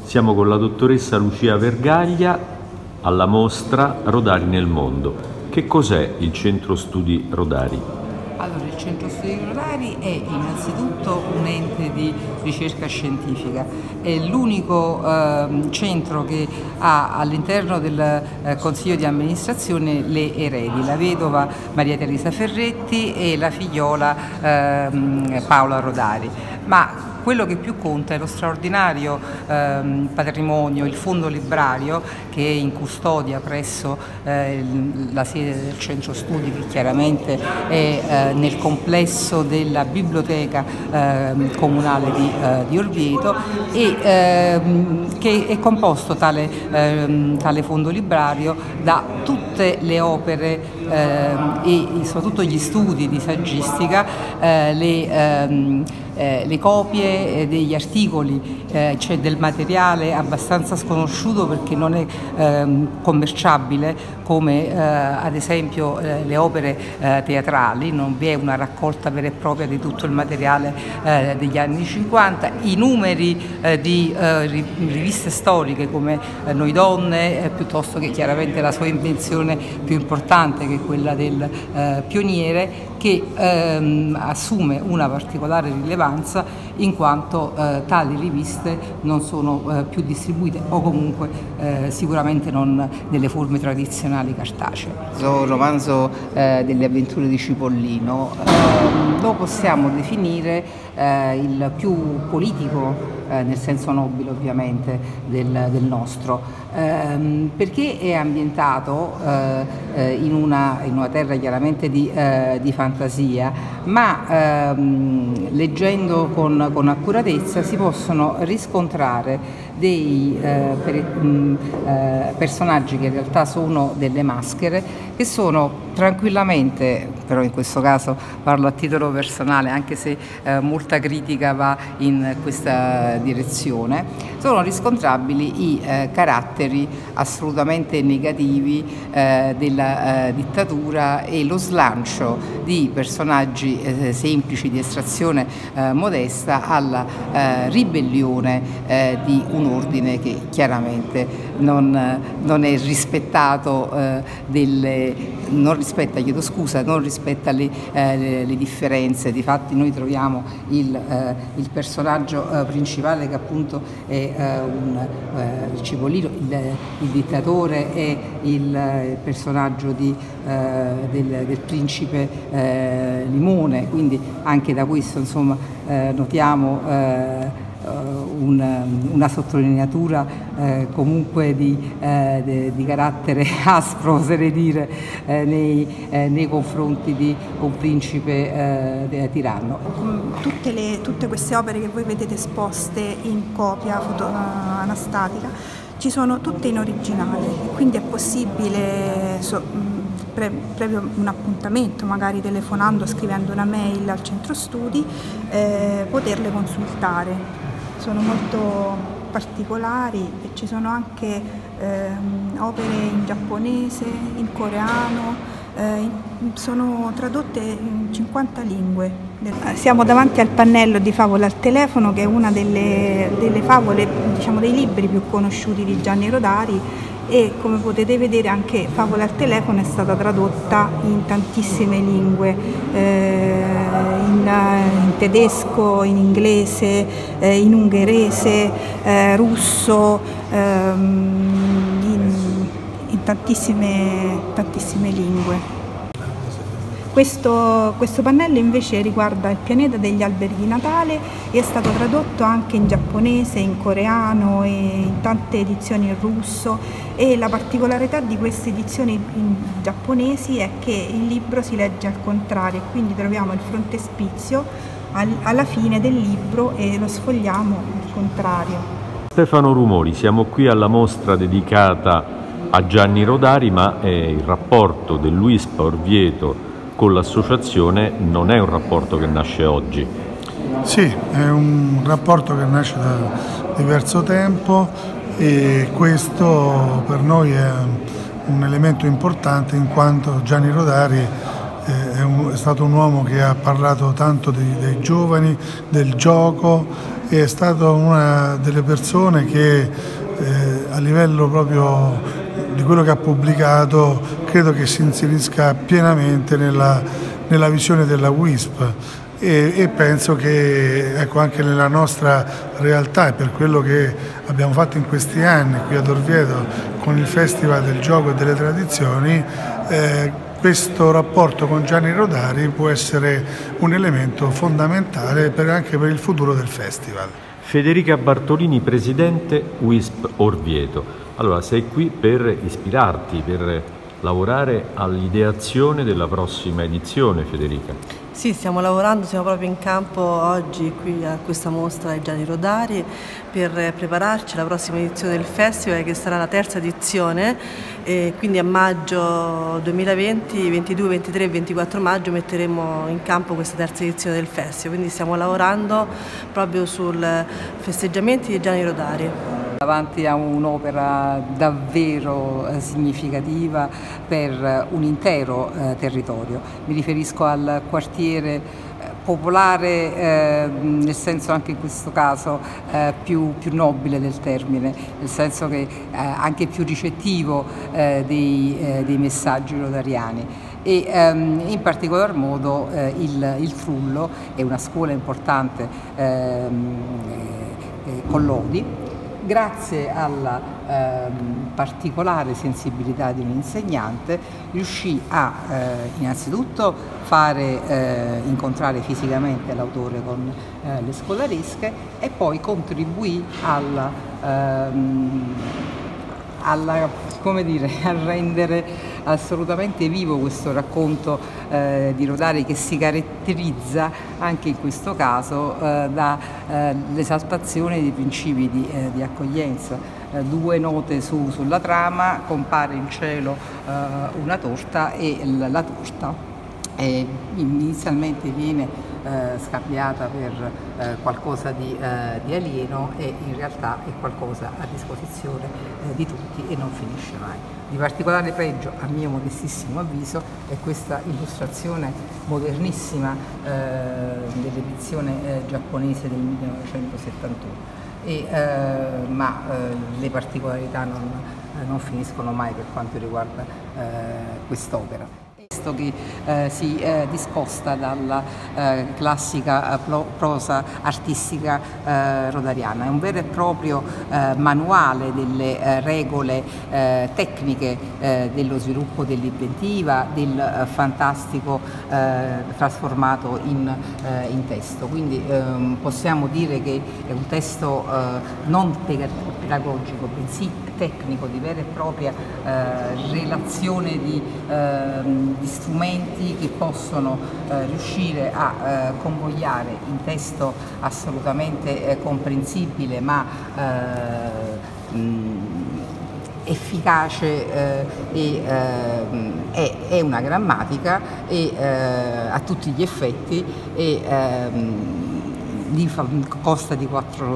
Siamo con la dottoressa Lucia Vergaglia alla mostra Rodari nel mondo. Che cos'è il Centro Studi Rodari? Allora, il Centro Studi Rodari è innanzitutto un ente di ricerca scientifica, è l'unico centro che ha all'interno del Consiglio di amministrazione le eredi, la vedova Maria Teresa Ferretti e la figliola Paola Rodari. Ma quello che più conta è lo straordinario patrimonio, il fondo librario che è in custodia presso la sede del centro studi, che chiaramente è nel complesso della biblioteca comunale di Orvieto, e che è composto tale fondo librario da tutte le opere e soprattutto gli studi di saggistica, le copie degli articoli, c'è del materiale abbastanza sconosciuto perché non è commerciabile, come ad esempio le opere teatrali, non vi è una raccolta vera e propria di tutto il materiale degli anni 50, i numeri di riviste storiche come Noi Donne, piuttosto che chiaramente la sua invenzione più importante, che è quella del pioniere, che assume una particolare rilevanza in quanto tali riviste non sono più distribuite, o comunque sicuramente non nelle forme tradizionali cartacee. Il romanzo delle avventure di Cipollino lo possiamo definire il più politico, nel senso nobile ovviamente del nostro, perché è ambientato in una terra chiaramente di fantasia, ma leggendo con accuratezza si possono riscontrare dei personaggi che in realtà sono delle maschere, che sono tranquillamente, però in questo caso parlo a titolo personale, anche se molta critica va in questa direzione, sono riscontrabili i caratteri assolutamente negativi della dittatura e lo slancio di personaggi semplici di estrazione modesta alla ribellione di un ordine che chiaramente non è rispettato, non rispetta le differenze. Difatti noi troviamo il personaggio principale, che appunto è il Cipollino, il dittatore, è il personaggio del principe Limone, quindi anche da questo insomma notiamo una sottolineatura comunque di carattere aspro, oserei dire, nei confronti di un principe tiranno. Tutte queste opere che voi vedete esposte in copia anastatica ci sono tutte in originale, quindi è possibile previo un appuntamento, magari telefonando, scrivendo una mail al centro studi, poterle consultare. Sono molto particolari e ci sono anche opere in giapponese, in coreano, sono tradotte in 50 lingue. Siamo davanti al pannello di Favole al telefono, che è una delle favole, diciamo, dei libri più conosciuti di Gianni Rodari, e come potete vedere anche Favole al telefono è stata tradotta in tantissime lingue, in tedesco, in inglese, in ungherese, russo, in tantissime lingue. Questo pannello invece riguarda il pianeta degli alberi di Natale e è stato tradotto anche in giapponese, in coreano e in tante edizioni in russo, e la particolarità di queste edizioni giapponesi è che il libro si legge al contrario, quindi troviamo il frontespizio alla fine del libro e lo sfogliamo al contrario. Stefano Rumori, siamo qui alla mostra dedicata a Gianni Rodari, ma il rapporto dell'UISP Orvieto con l'associazione non è un rapporto che nasce oggi. Sì, è un rapporto che nasce da diverso tempo, e questo per noi è un elemento importante, in quanto Gianni Rodari è un è stato un uomo che ha parlato tanto dei giovani, del gioco, e è stato una delle persone che a livello proprio di quello che ha pubblicato credo che si inserisca pienamente nella visione della WISP. E penso che ecco, anche nella nostra realtà e per quello che abbiamo fatto in questi anni qui ad Orvieto con il Festival del Gioco e delle Tradizioni, questo rapporto con Gianni Rodari può essere un elemento fondamentale anche per il futuro del Festival. Federica Bartolini, presidente WISP Orvieto. Allora, sei qui per ispirarti, per lavorare all'ideazione della prossima edizione, Federica. Sì, stiamo lavorando, siamo proprio in campo oggi qui a questa mostra di Gianni Rodari per prepararci alla prossima edizione del Festival, che sarà la terza edizione, e quindi a maggio 2020, 22, 23 e 24 maggio metteremo in campo questa terza edizione del Festival, quindi stiamo lavorando proprio sul festeggiamenti di Gianni Rodari. Davanti a un'opera davvero significativa per un intero territorio. Mi riferisco al quartiere popolare, nel senso anche in questo caso più nobile del termine, nel senso che anche più ricettivo dei messaggi rodariani. E in particolar modo il Trullo è una scuola importante con Lodi. Grazie alla particolare sensibilità di un insegnante riuscì a innanzitutto fare incontrare fisicamente l'autore con le scolaresche e poi contribuì come dire, a rendere assolutamente vivo questo racconto di Rodari, che si caratterizza anche in questo caso dall'esaltazione dei principi di accoglienza. Due note sulla trama, compare in cielo una torta e la torta inizialmente viene scambiata per qualcosa di alieno e in realtà è qualcosa a disposizione di tutti e non finisce mai. Di particolare pregio, a mio modestissimo avviso, è questa illustrazione modernissima dell'edizione giapponese del 1971. Ma le particolarità non finiscono mai per quanto riguarda quest'opera. Che si discosta dalla classica prosa artistica rodariana. È un vero e proprio manuale delle regole tecniche dello sviluppo dell'inventiva, del fantastico trasformato in testo. Quindi possiamo dire che è un testo non pedagogico, bensì tecnico, di vera e propria relazione di strumenti che possono riuscire a convogliare in testo assolutamente comprensibile ma efficace è una grammatica a tutti gli effetti consta di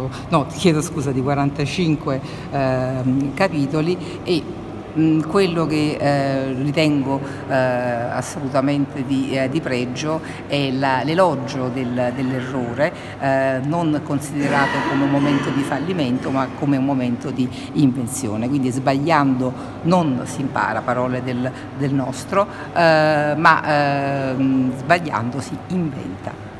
45 capitoli e quello che ritengo assolutamente di pregio è l'elogio dell'errore, non considerato come un momento di fallimento ma come un momento di invenzione. Quindi sbagliando non si impara, parole del nostro, ma sbagliando si inventa.